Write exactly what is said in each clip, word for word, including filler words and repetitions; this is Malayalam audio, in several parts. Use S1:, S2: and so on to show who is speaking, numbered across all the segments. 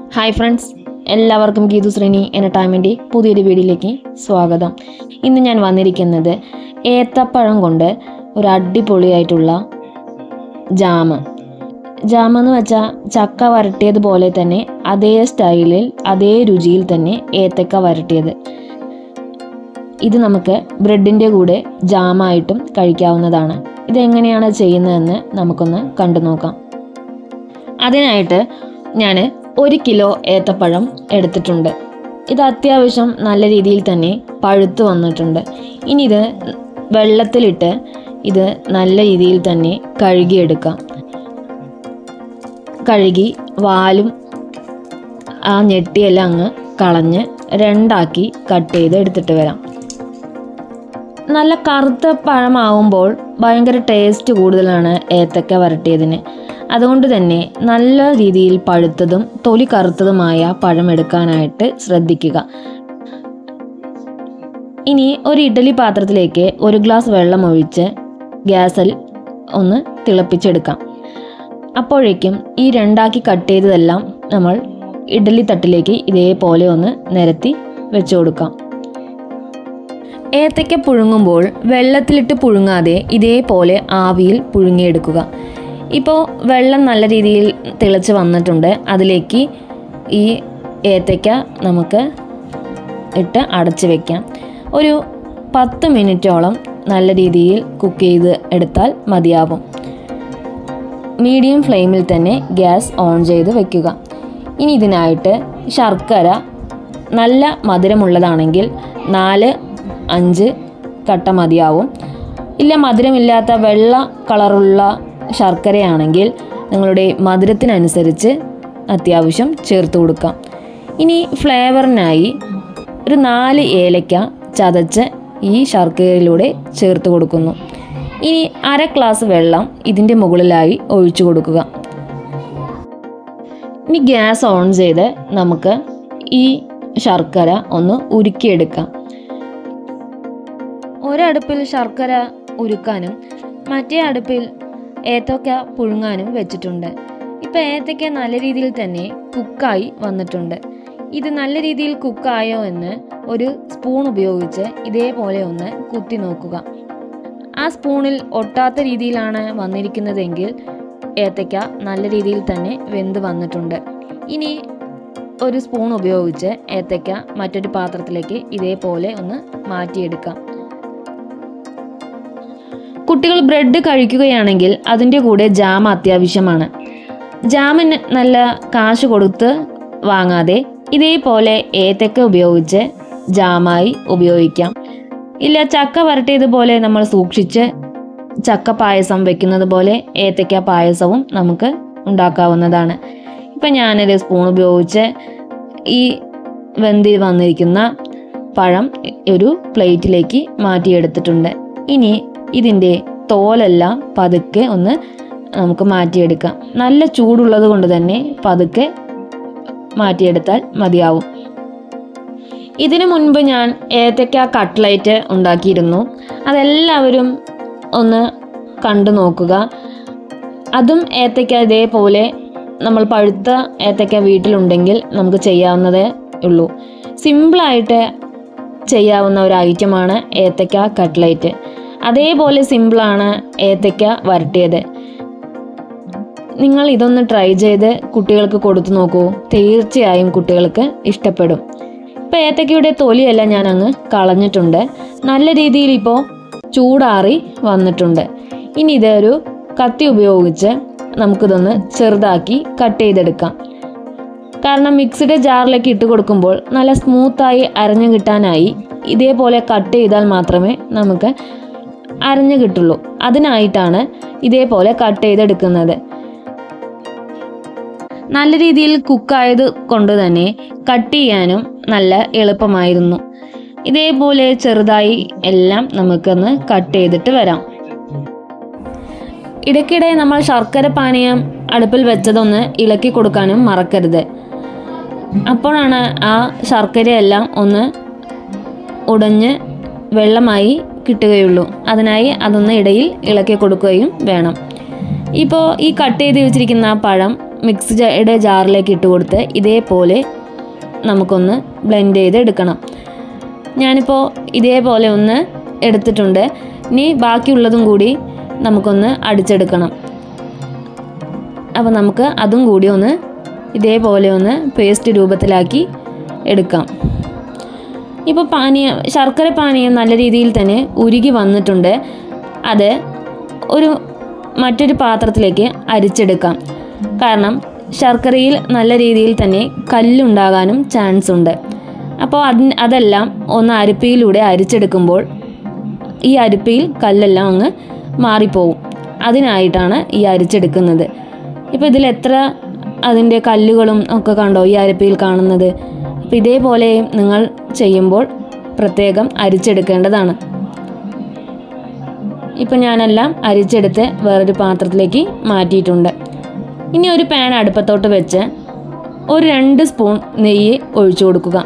S1: ഹായ് ഫ്രണ്ട്സ്, എല്ലാവർക്കും ഗീതു ശ്രീനി എൻ്റർടൈൻമെൻറ്റ് പുതിയൊരു വീഡിയോയിലേക്ക് സ്വാഗതം. ഇന്ന് ഞാൻ വന്നിരിക്കുന്നത് ഏത്തപ്പഴം കൊണ്ട് ഒരു അടിപൊളിയായിട്ടുള്ള ജാമ് ജാം എന്ന് വെച്ചാൽ ചക്ക വരട്ടിയതുപോലെ തന്നെ അതേ സ്റ്റൈലിൽ അതേ രുചിയിൽ തന്നെ ഏത്തക്ക വരട്ടിയത്. ഇത് നമുക്ക് ബ്രെഡിൻ്റെ കൂടെ ജാമായിട്ടും കഴിക്കാവുന്നതാണ്. ഇതെങ്ങനെയാണ് ചെയ്യുന്നതെന്ന് നമുക്കൊന്ന് കണ്ടു നോക്കാം. അതിനായിട്ട് ഞാൻ ഒരു കിലോ ഏത്തപ്പഴം എടുത്തിട്ടുണ്ട്. ഇത് അത്യാവശ്യം നല്ല രീതിയിൽ തന്നെ പഴുത്ത് വന്നിട്ടുണ്ട്. ഇനി ഇത് വെള്ളത്തിലിട്ട് ഇത് നല്ല രീതിയിൽ തന്നെ കഴുകിയെടുക്കാം. കഴുകി വാലും ആ ഞെട്ടിയെല്ലാം അങ്ങ് കളഞ്ഞ് രണ്ടാക്കി കട്ട് ചെയ്ത് എടുത്തിട്ട് വരാം. നല്ല കറുത്ത പഴമാവുമ്പോൾ ഭയങ്കര ടേസ്റ്റ് കൂടുതലാണ് ഏത്തക്ക വരട്ടിയതിന്. അതുകൊണ്ട് തന്നെ നല്ല രീതിയിൽ പഴുത്തതും തൊലി കറുത്തതുമായ പഴം എടുക്കാനായിട്ട് ശ്രദ്ധിക്കുക. ഇനി ഒരു ഇഡ്ഡലി പാത്രത്തിലേക്ക് ഒരു ഗ്ലാസ് വെള്ളം ഒഴിച്ച് ഗ്യാസിൽ ഒന്ന് തിളപ്പിച്ചെടുക്കാം. അപ്പോഴേക്കും ഈ രണ്ടാക്കി കട്ട് ചെയ്തതെല്ലാം നമ്മൾ ഇഡ്ഡലി തട്ടിലേക്ക് ഇതേപോലെ ഒന്ന് നിരത്തി വെച്ചു കൊടുക്കാം. ഏത്തക്ക പുഴുങ്ങുമ്പോൾ വെള്ളത്തിലിട്ട് പുഴുങ്ങാതെ ഇതേപോലെ ആവിയിൽ പുഴുങ്ങിയെടുക്കുക. ഇപ്പോൾ വെള്ളം നല്ല രീതിയിൽ തിളച്ച് വന്നിട്ടുണ്ട്. അതിലേക്ക് ഈ ഏത്തക്ക നമുക്ക് ഇട്ട് അടച്ച് വയ്ക്കാം. ഒരു പത്ത് മിനിറ്റോളം നല്ല രീതിയിൽ കുക്ക് ചെയ്ത് എടുത്താൽ മതിയാവും. മീഡിയം ഫ്ലെയിമിൽ തന്നെ ഗ്യാസ് ഓൺ ചെയ്ത് വയ്ക്കുക. ഇനി ഇതിനായിട്ട് ശർക്കര നല്ല മധുരമുള്ളതാണെങ്കിൽ നാല് അഞ്ച് കട്ട മതിയാവും. ഇല്ല, മധുരമില്ലാത്ത വെള്ള കളറുള്ള ശർക്കരയാണെങ്കിൽ നിങ്ങളുടെ മധുരത്തിനനുസരിച്ച് അത്യാവശ്യം ചേർത്ത് കൊടുക്കാം. ഇനി ഫ്ലേവറിനായി ഒരു നാല് ഏലക്ക ചതച്ച് ഈ ശർക്കരയിലൂടെ ചേർത്ത് കൊടുക്കുന്നു. ഇനി അര ഗ്ലാസ് വെള്ളം ഇതിൻ്റെ മുകളിലായി ഒഴിച്ചു കൊടുക്കുക. ഇനി ഗ്യാസ് ഓൺ ചെയ്ത് നമുക്ക് ഈ ശർക്കര ഒന്ന് ഉരുക്കിയെടുക്കാം. ഒരടുപ്പിൽ ശർക്കര ഉരുക്കാനും മറ്റേ അടുപ്പിൽ ഏത്തക്ക പുഴുങ്ങാനും വെച്ചിട്ടുണ്ട്. ഇപ്പം ഏത്തക്ക നല്ല രീതിയിൽ തന്നെ കുക്കായി വന്നിട്ടുണ്ട്. ഇത് നല്ല രീതിയിൽ കുക്കായോ എന്ന് ഒരു സ്പൂൺ ഉപയോഗിച്ച് ഇതേപോലെ ഒന്ന് കുത്തി നോക്കുക. ആ സ്പൂണിൽ ഒട്ടാത്ത രീതിയിലാണ് വന്നിരിക്കുന്നതെങ്കിൽ ഏത്തക്ക നല്ല രീതിയിൽ തന്നെ വെന്ത് വന്നിട്ടുണ്ട്. ഇനി ഒരു സ്പൂൺ ഉപയോഗിച്ച് ഏത്തക്ക മറ്റൊരു പാത്രത്തിലേക്ക് ഇതേപോലെ ഒന്ന് മാറ്റിയെടുക്കാം. കുട്ടികൾ ബ്രെഡ് കഴിക്കുകയാണെങ്കിൽ അതിൻ്റെ കൂടെ ജാം അത്യാവശ്യമാണ്. ജാമിന് നല്ല കാശ് കൊടുത്ത് വാങ്ങാതെ ഇതേപോലെ ഏത്തക്ക ഉപയോഗിച്ച് ജാമായി ഉപയോഗിക്കാം. ഇല്ല, ചക്ക വരട്ടിയതുപോലെ നമ്മൾ സൂക്ഷിച്ച് ചക്ക പായസം വെക്കുന്നത് പോലെ ഏത്തക്ക പായസവും നമുക്ക് ഉണ്ടാക്കാവുന്നതാണ്. ഇപ്പം ഞാനൊരു സ്പൂൺ ഉപയോഗിച്ച് ഈ വെന്തി വന്നിരിക്കുന്ന പഴം ഒരു പ്ലേറ്റിലേക്ക് മാറ്റിയെടുത്തിട്ടുണ്ട്. ഇനി ഇതിൻ്റെ തോലെല്ലാം പതുക്കെ ഒന്ന് നമുക്ക് മാറ്റിയെടുക്കാം. നല്ല ചൂടുള്ളത് കൊണ്ട് തന്നെ പതുക്കെ മാറ്റിയെടുത്താൽ മതിയാവും. ഇതിനു മുൻപ് ഞാൻ ഏത്തക്ക കട്ട്ലൈറ്റ് ഉണ്ടാക്കിയിരുന്നു. അതെല്ലാവരും ഒന്ന് കണ്ടു നോക്കുക. അതും ഏത്തക്ക ഇതേപോലെ നമ്മൾ പഴുത്ത ഏത്തക്ക വീട്ടിലുണ്ടെങ്കിൽ നമുക്ക് ചെയ്യാവുന്നതേ ഉള്ളൂ. സിമ്പിളായിട്ട് ചെയ്യാവുന്ന ഒരു ഐറ്റമാണ് ഏത്തക്ക കട്ട്ലൈറ്റ്. അതേപോലെ സിമ്പിളാണ് ഏത്തക്ക വരട്ടിയത്. നിങ്ങൾ ഇതൊന്ന് ട്രൈ ചെയ്ത് കുട്ടികൾക്ക് കൊടുത്തു നോക്കൂ. തീർച്ചയായും കുട്ടികൾക്ക് ഇഷ്ടപ്പെടും. ഇപ്പോൾ ഏത്തക്കയുടെ തൊലിയെല്ലാം ഞാൻ അങ്ങ് കളഞ്ഞിട്ടുണ്ട്. നല്ല രീതിയിൽ ഇപ്പോൾ ചൂടാറി വന്നിട്ടുണ്ട്. ഇനി ഇതൊരു കത്തി ഉപയോഗിച്ച് നമുക്കിതൊന്ന് ചെറുതാക്കി കട്ട് ചെയ്തെടുക്കാം. കാരണം മിക്സിയുടെ ജാറിലേക്ക് ഇട്ട് കൊടുക്കുമ്പോൾ നല്ല സ്മൂത്തായി അരഞ്ഞു കിട്ടാനായി ഇതേപോലെ കട്ട് ചെയ്താൽ മാത്രമേ നമുക്ക് അരഞ്ഞു കിട്ടുള്ളൂ. അതിനായിട്ടാണ് ഇതേപോലെ കട്ട് ചെയ്തെടുക്കുന്നത്. നല്ല രീതിയിൽ കുക്കായത് കൊണ്ട് തന്നെ കട്ട് ചെയ്യാനും നല്ല എളുപ്പമായിരുന്നു. ഇതേപോലെ ചെറുതായി എല്ലാം നമുക്കൊന്ന് കട്ട് ചെയ്തിട്ട് വരാം. ഇടയ്ക്കിടെ നമ്മൾ ശർക്കര പാനീയം അടുപ്പിൽ വെച്ചതൊന്ന് ഇളക്കി കൊടുക്കാനും മറക്കരുത്. അപ്പോഴാണ് ആ ശർക്കരയെല്ലാം ഒന്ന് ഉടഞ്ഞ് വെള്ളമായി കിട്ടുകയുള്ളൂ. അതിനായി അതൊന്ന് ഇടയിൽ ഇളക്കി കൊടുക്കുകയും വേണം. ഇപ്പോൾ ഈ കട്ട് ചെയ്ത് വെച്ചിരിക്കുന്ന പഴം മിക്സിയുടെ ജാറിലേക്ക് ഇട്ട് കൊടുത്ത് ഇതേപോലെ നമുക്കൊന്ന് ബ്ലെൻഡ് ചെയ്ത് എടുക്കണം. ഞാനിപ്പോൾ ഇതേപോലെ ഒന്ന് എടുത്തിട്ടുണ്ട്. ഇനി ബാക്കിയുള്ളതും കൂടി നമുക്കൊന്ന് അടിച്ചെടുക്കണം. അപ്പോൾ നമുക്ക് അതും കൂടി ഒന്ന് ഇതേപോലെ ഒന്ന് പേസ്റ്റ് രൂപത്തിലാക്കി എടുക്കാം. ഇപ്പോൾ പാനീയം ശർക്കര പാനീയം നല്ല രീതിയിൽ തന്നെ ഉരുകി വന്നിട്ടുണ്ട്. അത് ഒരു മറ്റൊരു പാത്രത്തിലേക്ക് അരിച്ചെടുക്കാം. കാരണം ശർക്കരയിൽ നല്ല രീതിയിൽ തന്നെ കല്ലുണ്ടാകാനും ചാൻസ് ഉണ്ട്. അപ്പോൾ അതിന് അതെല്ലാം ഒന്ന് അരിപ്പയിലൂടെ അരിച്ചെടുക്കുമ്പോൾ ഈ അരിപ്പയിൽ കല്ലെല്ലാം അങ്ങ് മാറിപ്പോവും. അതിനായിട്ടാണ് ഈ അരിച്ചെടുക്കുന്നത്. ഇപ്പോൾ ഇതിൽ എത്ര അതിൻ്റെ കല്ലുകളും ഒക്കെ കണ്ടോ ഈ അരിപ്പയിൽ കാണുന്നത്. അപ്പോൾ ഇതേപോലെ നിങ്ങൾ ചെയ്യുമ്പോൾ പ്രത്യേകം അരിച്ചെടുക്കേണ്ടതാണ്. ഇപ്പോൾ ഞാനെല്ലാം അരിച്ചെടുത്ത് വേറൊരു പാത്രത്തിലേക്ക് മാറ്റിയിട്ടുണ്ട്. ഇനി ഒരു പാൻ അടുപ്പത്തോട്ട് വെച്ച് ഒരു രണ്ട് സ്പൂൺ നെയ്യ് ഒഴിച്ചു കൊടുക്കുക.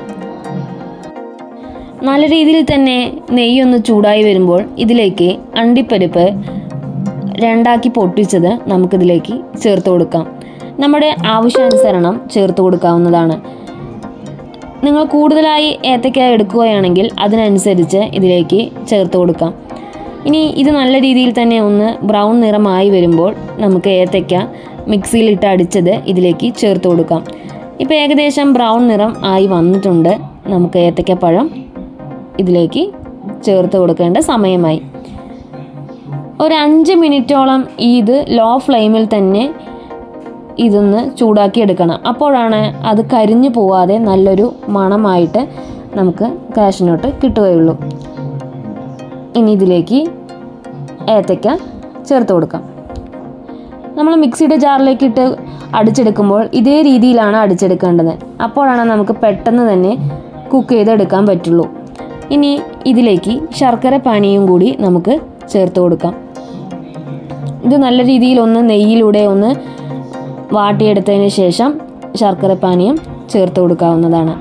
S1: നല്ല രീതിയിൽ തന്നെ നെയ്യൊന്ന് ചൂടായി വരുമ്പോൾ ഇതിലേക്ക് അണ്ടിപ്പരിപ്പ് രണ്ടാക്കി പൊട്ടിച്ചത് നമുക്കിതിലേക്ക് ചേർത്ത് കൊടുക്കാം. നമ്മുടെ ആവശ്യാനുസരണം ചേർത്ത് കൊടുക്കാവുന്നതാണ്. നിങ്ങൾ കൂടുതലായി ഏത്തക്ക എടുക്കുകയാണെങ്കിൽ അതിനനുസരിച്ച് ഇതിലേക്ക് ചേർത്ത് കൊടുക്കാം. ഇനി ഇത് നല്ല രീതിയിൽ തന്നെ ഒന്ന് ബ്രൗൺ നിറമായി വരുമ്പോൾ നമുക്ക് ഏത്തക്ക മിക്സിയിലിട്ട് അടിച്ചത് ഇതിലേക്ക് ചേർത്ത് കൊടുക്കാം. ഇപ്പോൾ ഏകദേശം ബ്രൗൺ നിറം ആയി വന്നിട്ടുണ്ട്. നമുക്ക് ഏത്തക്കപ്പഴം ഇതിലേക്ക് ചേർത്ത് കൊടുക്കേണ്ട സമയമായി. ഒരു അഞ്ച് മിനിറ്റോളം ഇത് ലോ ഫ്ലെയിമിൽ തന്നെ ഇതൊന്ന് ചൂടാക്കി എടുക്കണം. അപ്പോഴാണ് അത് കരിഞ്ഞു പോവാതെ നല്ലൊരു മണമായിട്ട് നമുക്ക് കാഷ്നട്ട് കിട്ടുകയുള്ളൂ. ഇനി ഇതിലേക്ക് ഏത്തക്ക ചേർത്ത് കൊടുക്കാം. നമ്മൾ മിക്സിയുടെ ജാറിലേക്ക് ഇട്ട് അടിച്ചെടുക്കുമ്പോൾ ഇതേ രീതിയിലാണ് അടിച്ചെടുക്കേണ്ടത്. അപ്പോഴാണ് നമുക്ക് പെട്ടെന്ന് തന്നെ കുക്ക് ചെയ്തെടുക്കാൻ പറ്റുള്ളൂ. ഇനി ഇതിലേക്ക് ശർക്കര പാനിയും കൂടി നമുക്ക് ചേർത്ത് കൊടുക്കാം. ഇത് നല്ല രീതിയിൽ ഒന്ന് നെയ്യിലൂടെ ഒന്ന് വാട്ടിയെടുത്തതിന് ശേഷം ശർക്കര പാനിയും ചേർത്ത് കൊടുക്കാവുന്നതാണ്.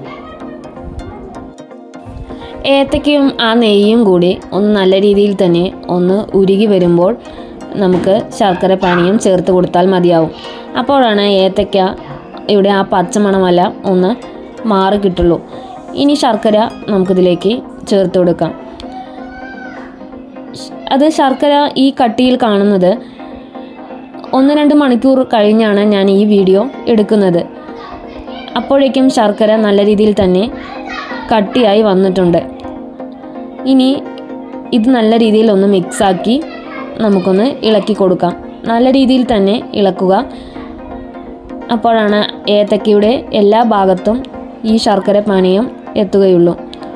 S1: ഏത്തക്കയും ആ നെയ്യും കൂടി ഒന്ന് നല്ല രീതിയിൽ തന്നെ ഒന്ന് ഉരുകി വരുമ്പോൾ നമുക്ക് ശർക്കര പാനിയും ചേർത്ത് കൊടുത്താൽ മതിയാവും. അപ്പോഴാണ് ഏത്തക്ക ഇവിടെ ആ പച്ചമണമെല്ലാം ഒന്ന് മാറി കിട്ടുള്ളൂ. ഇനി ശർക്കര നമുക്കിതിലേക്ക് ചേർത്ത് കൊടുക്കാം. അത് ശർക്കര ഈ കട്ടിയിൽ കാണുന്നത് ഒന്ന് രണ്ട് മണിക്കൂർ കഴിഞ്ഞാണ് ഞാൻ ഈ വീഡിയോ എടുക്കുന്നത്. അപ്പോഴേക്കും ശർക്കര നല്ല രീതിയിൽ തന്നെ കട്ടിയായി വന്നിട്ടുണ്ട്. ഇനി ഇത് നല്ല രീതിയിൽ ഒന്ന് മിക്സാക്കി നമുക്കൊന്ന് ഇളക്കി കൊടുക്കാം. നല്ല രീതിയിൽ തന്നെ ഇളക്കുക. അപ്പോഴാണ് ഏത്തക്കയുടെ എല്ലാ ഭാഗത്തും ഈ ശർക്കര പാനീയം എത്തുകയുള്ളൂ.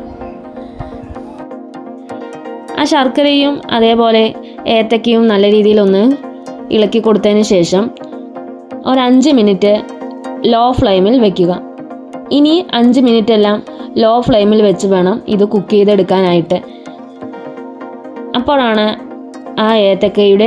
S1: ആ ശർക്കരയും അതേപോലെ ഏത്തക്കയും നല്ല രീതിയിലൊന്ന് ഇളക്കി കൊടുത്തതിന് ശേഷം ഒരു അഞ്ച് മിനിറ്റ് ലോ ഫ്ലെയിമിൽ വെക്കുക. ഇനി അഞ്ച് മിനിറ്റ് എല്ലാം ലോ ഫ്ലെയിമിൽ വെച്ച് വേണം ഇത് കുക്ക് ചെയ്തെടുക്കാനായിട്ട്. അപ്പോഴാണ് ആ ഏത്തക്കയുടെ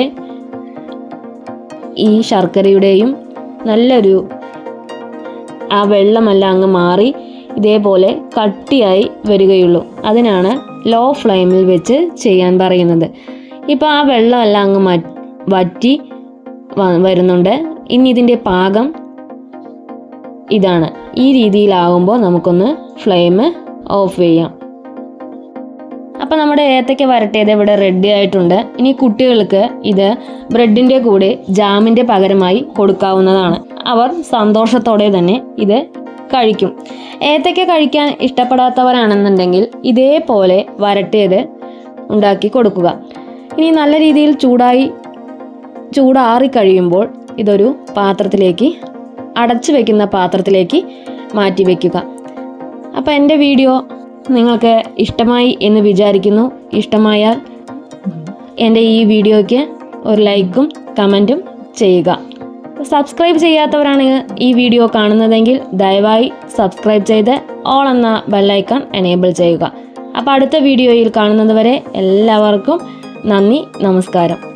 S1: ഈ ശർക്കരയുടെയും നല്ലൊരു ആ വെള്ളമെല്ലാം അങ്ങ് മാറി ഇതേപോലെ കട്ടിയായി വരികയുള്ളൂ. അതിനാണ് ലോ ഫ്ലെയിമിൽ വെച്ച് ചെയ്യാൻ പറയുന്നത്. ഇപ്പോൾ ആ വെള്ളമെല്ലാം അങ്ങ് വറ്റി വരുന്നുണ്ട്. ഇനി ഇതിൻ്റെ പാകം ഇതാണ്. ഈ രീതിയിലാകുമ്പോൾ നമുക്കൊന്ന് ഫ്ലെയിം ഓഫ് ചെയ്യാം. അപ്പോൾ നമ്മുടെ ഏത്തക്ക വരട്ടിയത് ഇവിടെ റെഡി ആയിട്ടുണ്ട്. ഇനി കുട്ടികൾക്ക് ഇത് ബ്രെഡിൻ്റെ കൂടെ ജാമിൻ്റെ പകരമായി കൊടുക്കാവുന്നതാണ്. അവർ സന്തോഷത്തോടെ തന്നെ ഇത് കഴിക്കും. ഏത്തക്ക കഴിക്കാൻ ഇഷ്ടപ്പെടാത്തവരാണെന്നുണ്ടെങ്കിൽ ഇതേപോലെ വരട്ടിയത് ഉണ്ടാക്കി കൊടുക്കുക. ഇനി നല്ല രീതിയിൽ ചൂടായി ചൂടാറി കഴിയുമ്പോൾ ഇതൊരു പാത്രത്തിലേക്ക് അടച്ചു വയ്ക്കുന്ന പാത്രത്തിലേക്ക് മാറ്റി വയ്ക്കുക. അപ്പോൾ എൻ്റെ വീഡിയോ നിങ്ങൾക്ക് ഇഷ്ടമായി എന്ന് വിചാരിക്കുന്നു. ഇഷ്ടമായാൽ എൻ്റെ ഈ വീഡിയോയ്ക്ക് ഒരു ലൈക്കും കമൻറ്റും ചെയ്യുക. സബ്സ്ക്രൈബ് ചെയ്യാത്തവരാണ് ഈ വീഡിയോ കാണുന്നതെങ്കിൽ ദയവായി സബ്സ്ക്രൈബ് ചെയ്ത് ഓൾ എന്ന ബെല്ലൈക്കൺ എനേബിൾ ചെയ്യുക. അപ്പോൾ അടുത്ത വീഡിയോയിൽ കാണുന്നത് വരെ എല്ലാവർക്കും നന്ദി, നമസ്കാരം.